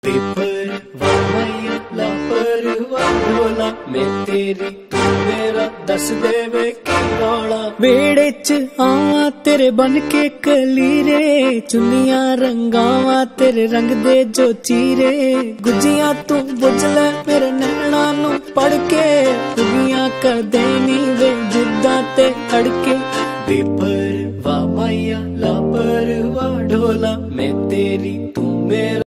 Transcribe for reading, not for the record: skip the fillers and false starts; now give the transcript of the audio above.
बेपरवाह मैं लापरवाह भोला मैं तेरी तू मेरा दस देवे की रौला। वेड़े च आवा तेरे बन के कलीरे चुनिया रंगावा तेरे रंग दे जो चीरे गुजिया तू बुझ ले मेरे नैना नू पढ़ के दुगिया कर देनी वे जिद्दां ते अड़के। बेपर